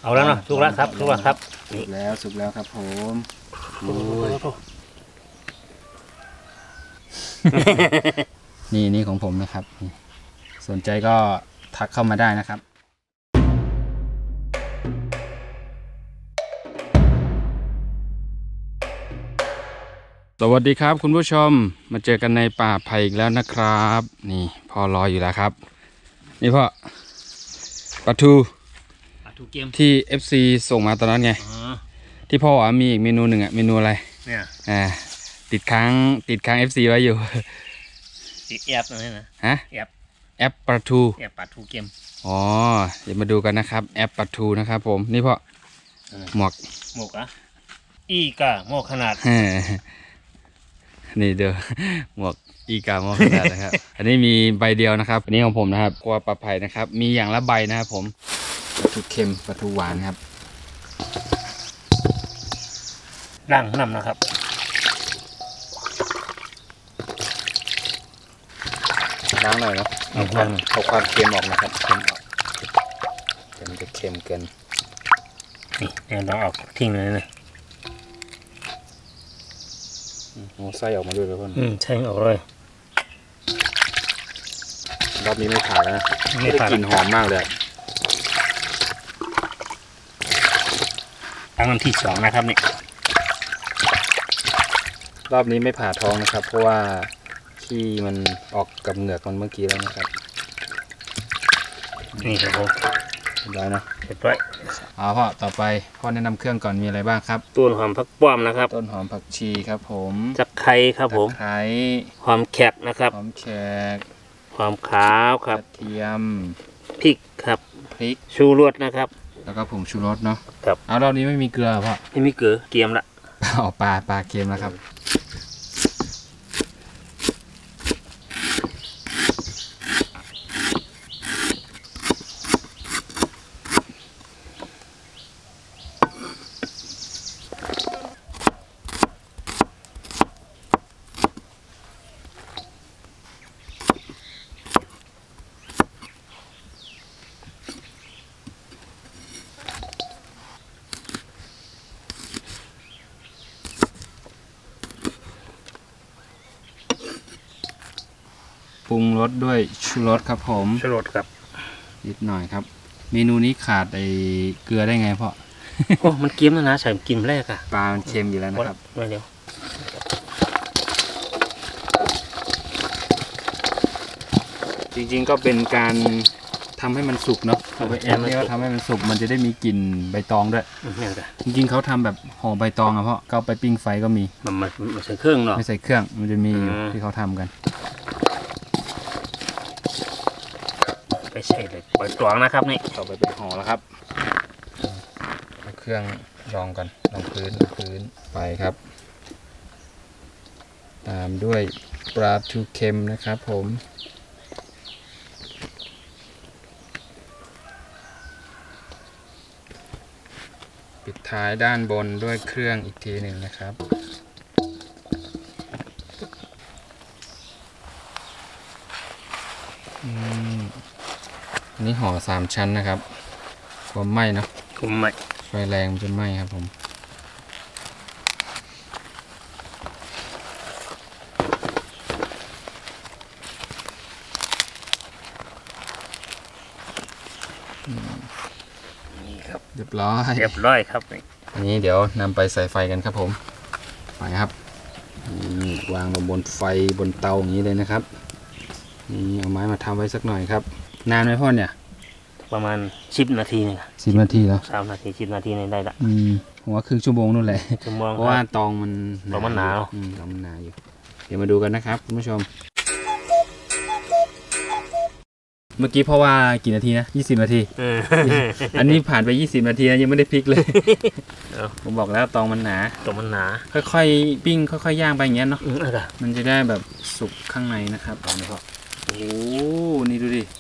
เอาแล้วเนาะสุกแล้วครับสุกแล้วครับสุกแล้วครับผมนี่ของผมนะครับสนใจก็ทักเข้ามาได้นะครับสวัสดีครับคุณผู้ชมมาเจอกันในป่าไผ่อีกแล้วนะครับนี่พ่อรออยู่แล้วครับนี่พ่อปลาทูเกมที่ FC ส่งมาตอนนั้นไงที่พ่อว่ามีอีกเมนูหนึ่งอะเมนูอะไรเนี่ยติดค้าง FC ไว้อยู่ติดแอปนั่นนะฮะแอปปลาทูเกมอ๋อเดี๋ยวมาดูกันนะครับแอปปลาทูนะครับผมนี่พ่อหมวกอะอีกาหมวกขนาดนี่เด้อหมวกอีกาหมวกขนาดนะครับ อันนี้มีใบเดียวนะครับอันนี้ของผมนะครับกัวปลาไผ่นะครับมีอย่างละใบนะครับผมปลาทูเค็มปลาทูหวานครับล้างน้ำนะครับล้างหน่อยเนาะเอาความเค็มออกนะครับเค็มออกเดี๋ยวมันจะเค็มเกินนี่เดี๋ยวเราเอาทิ้งเลยนะไส้ออกมาด้วยแล้วพ่อใช่ออกเลยรอบนี้ไม่ผ่านแล้วนะไม่ได้กลิ่นหอมมากเลยตั้งน้ำที่2นะครับนี่รอบนี้ไม่ผ่าท้องนะครับเพราะว่าขี้มันออกกับเหงือกมันเมื่อกี้แล้วนะครับนี่ครับผมได้นะเรียบร้อยพ่อต่อไปพ่อแนะนำเครื่องก่อนมีอะไรบ้างครับต้นหอมผักป้อมนะครับต้นหอมผักชีครับผมตะไคร้ครับผมตะไคร้หอมแขกนะครับหอมแขกหอมขาวครับกระเทียมพริกครับพริกชูรสนะครับแล้วก็ผงชูรสเนาะครับรอบนี้ไม่มีเกลือพ่อไม่มีเกลือเกรียมละปลาเค็มนะครับปรุงรสด้วยชูรสครับผมชูรสครับนิดหน่อยครับเมนูนี้ขาดเกลือได้ไงพ่อโอ้มันเค็มนะใส่กินแรกอะปลามันเค็มอยู่แล้วนะครับไม่เร็วจริงๆก็เป็นการทำให้มันสุกเนาะเอาไปแอนนี่ก็ทำให้มันสุกมันจะได้มีกลิ่นใบตองด้วยจริงๆเขาทำแบบห่อใบตองอะเพราะก็ไปปิ้งไฟก็มีมันใส่เครื่องเนาะไม่ใส่เครื่องมันจะมีที่เขาทำกันไปใส่เลยใบตองนะครับนี่ต่อไปเป็นห่อแล้วครับเครื่องรองกันรองพื้นไปครับตามด้วยปลาทูเค็มนะครับผมปิดท้ายด้านบนด้วยเครื่องอีกทีหนึ่งนะครับอันนี้ห่อ3 ชั้นนะครับความไหม้เนาะความไหม้ไฟแรงมันจะไหม้ครับผมนี่ครับเรียบร้อยครับอันนี้เดี๋ยวนำไปใส่ไฟกันครับผมไปครับวางลงบนไฟบนเตาอย่างนี้เลยนะครับนี่เอาไม้มาทำไว้สักหน่อยครับนานไหมพ่อเนี่ยประมาณ10 นาทีนึง 10 นาทีแล้ว 3 นาที10 นาทีได้ละผมว่าครึ่งชั่วโมงนู่นแหละเพราะว่าตองมันหนาตองมันหนาอยู่เดี๋ยวมาดูกันนะครับคุณผู้ชมเมื่อกี้เพราะว่ากี่นาทีนะ20 นาทีอันนี้ผ่านไป20 นาทีนะยังไม่ได้พลิกเลยผมบอกแล้วตองมันหนาค่อยๆปิ้งค่อยๆย่างไปอย่างเงี้ยเนาะมันจะได้แบบสุกข้างในนะครับตอนนี้ก็โอ้นี่ดูดิ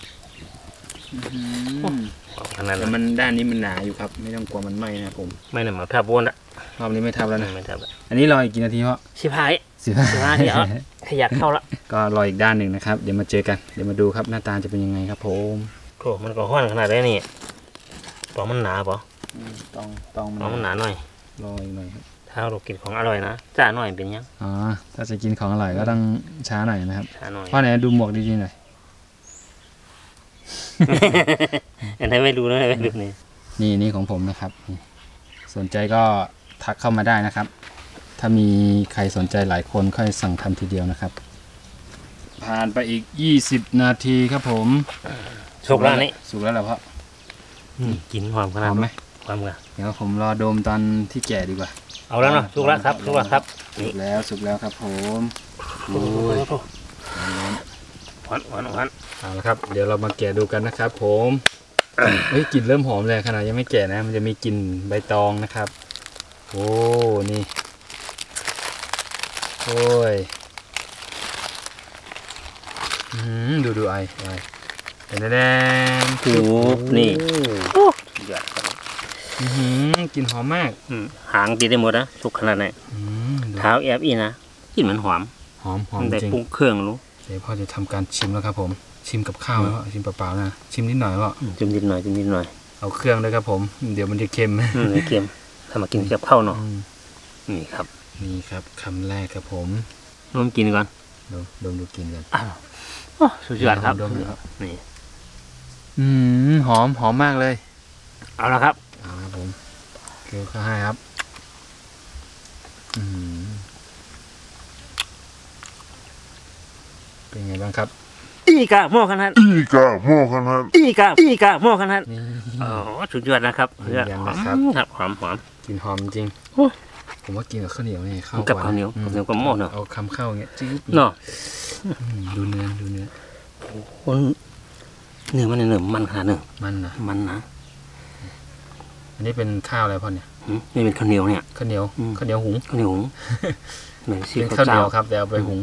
แต่มันด้านนี้มันหนาอยู่ครับไม่ต้องกลัวมันไหม้นะผมไม่หนามาทับวนละรอบนี้ไม่ทับแล้วนะไม่ทับแล้วอันนี้รออีกกี่นาทีเพราะ 15เดี๋ยวขยับเข้าละก็รออีกด้านหนึ่งนะครับเดี๋ยวมาเจอกันเดี๋ยวมาดูครับหน้าตาจะเป็นยังไงครับผมโอ้มันก็ห้อนขนาดนี้นี่ตัวมันหนาปะต้องมันหนาหน่อยรออีกหน่อยครับถ้าเรากินของอร่อยนะจ้าหน่อยเป็นยังอ๋อถ้าจะกินของอร่อยก็ต้องช้าหน่อยนะครับช้าหน่อยพ่อไหนดูหมวกดีๆหน่อยอันนี้ไม่รู้นะไม่รู้นี่ของผมนะครับสนใจก็ทักเข้ามาได้นะครับถ้ามีใครสนใจหลายคนค่อยสั่งทำทีเดียวนะครับผ่านไปอีก20นาทีครับผมสุกแล้วนี่สุกแล้วเหรอพ่อกินหอมขนาดไหมความกันเดี๋ยวผมรอดมตอนที่แก่ดีกว่าเอาแล้วเนาะสุกแล้วครับสุกแล้วครับสุกแล้วครับผมโอ้ยหวานเอาละครับเดี๋ยวเรามาแกะดูกันนะครับผมเฮ้ยกลิ่นเริ่มหอมเลยขนาดยังไม่แกะนะมันจะมีกลิ่นใบตองนะครับโอ้นี่โอ้ยดูไอแดงถูกนี่หยอดกลิ่นหอมมากหางตีได้หมดนะสุกขนาดไหนเท้าแอบอีนะกลิ่นมันหอมจริงปรุงเครื่องรู้เดี๋ยวพ่อจะทำการชิมแล้วครับผมชิมกับข้าวแล้วชิมเปล่าๆนะชิมนิดหน่อยว่าชิมนิดหน่อยเอาเครื่องด้วยครับผมเดี๋ยวมันจะเค็มถ้ามากินกับข้าวเนาะนี่ครับคำแรกครับผมลองกินก่อนดูกินกันสุดยอดครับนี่หอมมากเลยเอาละครับผมเกลือข้าวให้ครับเป็นไงบ้างครับอีกาโม่ขนาดอ๋อสุดยอดนะครับหอมกินหอมจริงผมว่ากินกับข้าวเหนียวนี่เข้ากับข้าวเหนียวกับหม้อเนาะเอาคำเข้าเงี้ยจี๊ดเนาะดูเนื้อเนื้อมันขนาดมันนะอันนี้เป็นข้าวอะไรพ่อเนี่ยนี่เป็นข้าวเหนียวเนี่ยข้าวเหนียวหุงเป็นข้าวเหนียวครับแต่เอาไปหุง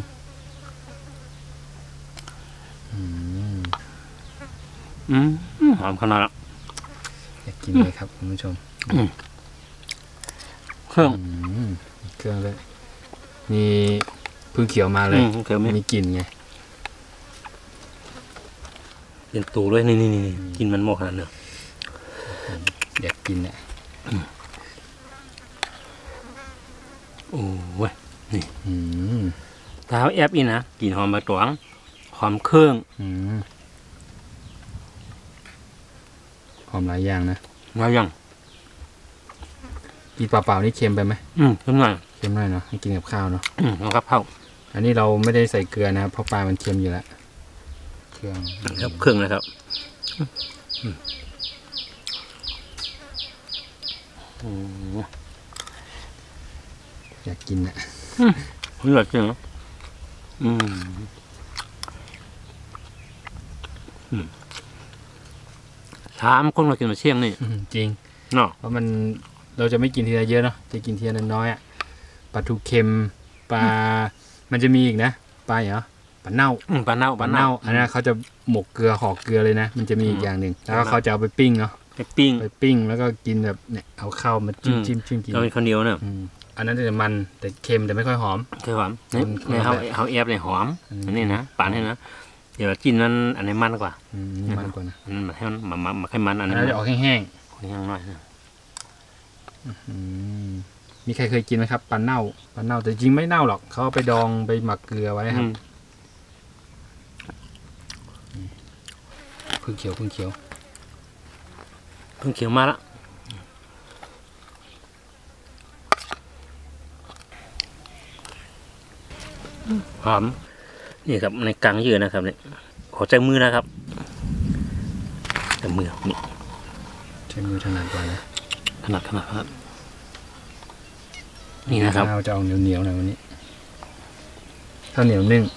หอมขนาดละอยากกินเลยครับคุณผู้ชมเครื่องเลยมีพึ่งเขียวมาเลยมีกลิ่นไงเป็นตูด้วยนี่กินมันโมกขนาดเนอะอยากกินเนี่ยโอ้ยนี่เท้าแอบอีนะกลิ่นหอมใบตองหอมเครื่องหอมหลายอย่างนะหลายอย่างกินเปล่าๆนี่เค็มไปไหมเค็มหน่อยเนาะให้กินกับข้าวเนาะเอากับข้าวอันนี้เราไม่ได้ใส่เกลือนะครับเพราะปลามันเค็มอยู่แล้วเครื่องนะครับอยากกินอ่ะอยากกินเหรอ3 คนมากินมาเชี่ยงนี่จริงเนาะเพราะเราจะไม่กินทีละเยอะเนาะจะกินทีละน้อยอ่ะปลาทูเค็มปลามันจะมีอีกนะปลาเหรอปลาเน่าอันนั้นเขาจะหมกเกลือห่อเกลือเลยนะมันจะมีอีกอย่างหนึ่งแล้วเขาจะเอาไปปิ้งเนาะไปปิ้งแล้วก็กินแบบเนี่ยเอาข้าวมาจิ้มกินเราเป็นคนเดียวเนี่ยอันนั้นจะมันแต่เค็มแต่ไม่ค่อยหอมในเขาแอบเลยหอมอันนี้นะป่านนี่นะเดี๋ยวจิ้นนั้นอันนี้มันกว่ามันกว่านะให้มันให้มันอันนี้จะออกแห้งหน่อยมีใครเคยกินไหมครับปลาเน่าแต่จริงไม่เน่าหรอกเขาไปดองไปหมักเกลือไว้ครับพึ่งเขียวมาละหอมนี่ครับในกลางยืดนะครับเนี่ยขอใจมือนะครับแต่มือนี่ใช้มือถนัดกว่านะถนัดนี่นะครับเราจะเอาเหนียวหน่อยวันนี้ข้าวเหนียวนึ่ง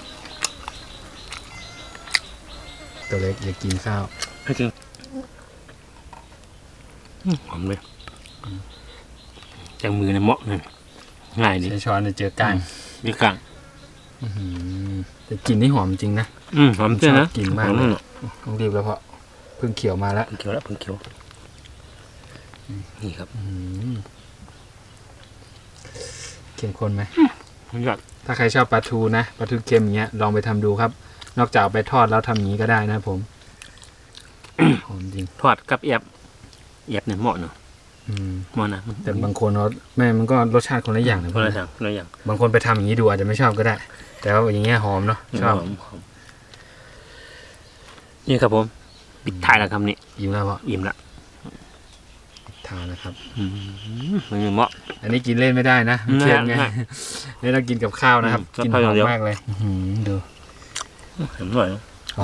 ตัวเล็กอยากกินข้าวให้กินหอมเลยจังมือในเหมาะเลยง่ายดีใช้ช้อนเจอก้างมีก้างแต่กลิ่นนี่หอมจริงนะหอมจริงนะกลิ่นมากต้องรีบแล้วเพราะพึ่งเขียวมาแล้วพึ่งเขียวนี่ครับเข้มข้นไหมถ้าใครชอบปลาทูนะปลาทูเค็มอย่างเงี้ยลองไปทำดูครับนอกจากไปทอดแล้วทำอย่างนี้ก็ได้นะผมหอมจริงทอดกับแอบเนี่ยเหมาะเนาะมันนะแต่บางคนเขาแม่มันก็รสชาติคนละอย่างนะคนละอย่างคนละอย่างบางคนไปทำอย่างนี้ดูอาจจะไม่ชอบก็ได้แต่ว่าอย่างเงี้ยหอมเนาะชอบนี่ครับผมปิดท้ายแล้วครับนี่อิ่มแล้วพ่ออิ่มละทานนะครับมันเหมาะอันนี้กินเล่นไม่ได้นะเค็มไงนี่ต้องกินกับข้าวนะครับกินหอมมากเลยดูเห็นหน่อย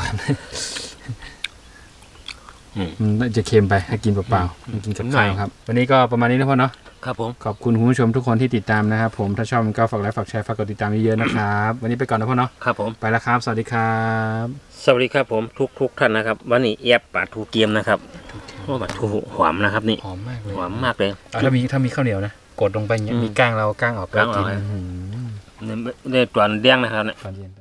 มันจะเค็มไปถ้ากินเปล่าๆกินกับข้าวครับวันนี้ก็ประมาณนี้นะพ่อเนาะครับผมขอบคุณคุณผู้ชมทุกคนที่ติดตามนะครับผมถ้าชอบก็ฝากไลค์ฝากแชร์ฝากกดติดตามเยอะๆนะครับวันนี้ไปก่อนนะพ่อเนาะครับผมไปแล้วครับสวัสดีครับสวัสดีครับผมทุกท่านนะครับวันนี้แอบปลาทูเกียมนะครับปลาทูหอมนะครับนี่หอมมากเลยหอมมากเลยถ้ามีข้าวเหนียวนะกดลงไปอย่างนี้มีก้างเราก้างออกแล้วกินเนี่ยตัวเดี้ยงนะครับเนี่ย